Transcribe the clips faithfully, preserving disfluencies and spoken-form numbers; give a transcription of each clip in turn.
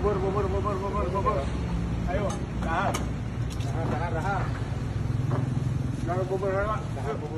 bubur, bubur, bubur, bubur, bubur. Ayo, dahar. Dahar, dahar, dahar. Dahar bubur, dahar. Dahar bubur.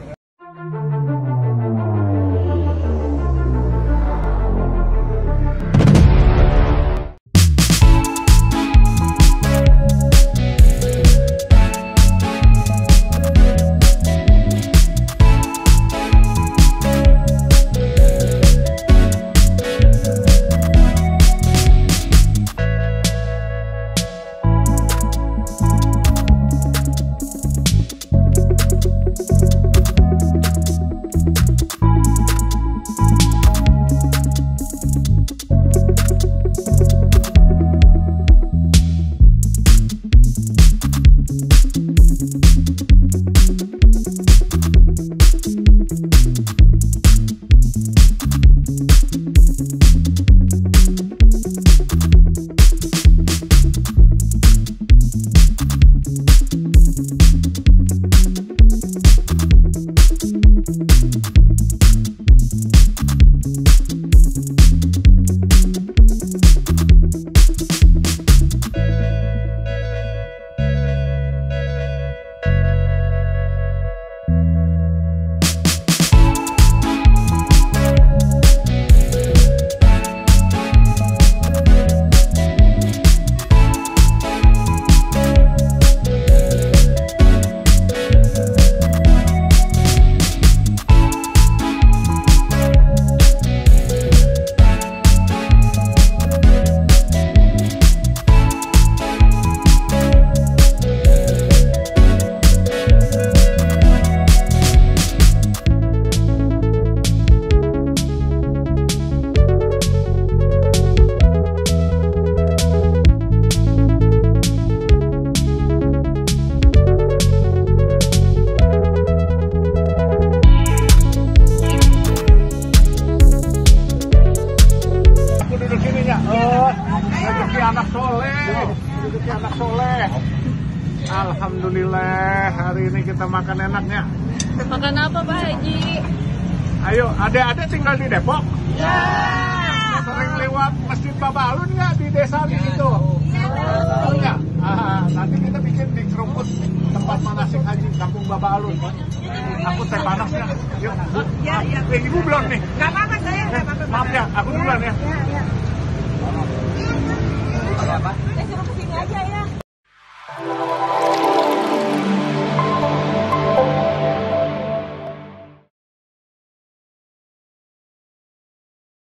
Anak soleh, rezeki anak soleh. Alhamdulillah, hari ini kita makan enaknya. Makan apa Pak Haji? Ayo, adek-adek tinggal di Depok? Ya. Sering lewat Masjid Babalun nggak di desa di situ? Tahu nggak? Ah, nanti kita bikin di Keruput tempat manasik haji Kampung Babalun. Aku teh panasnya. Yuk. Ya, ya. Eh, ibu belum nih? Gak apa-apa saya, gak apa-apa. Maaf ya, aku duluan ya. Ya, ya. Ada apa? Saya suruh kesini aja ya.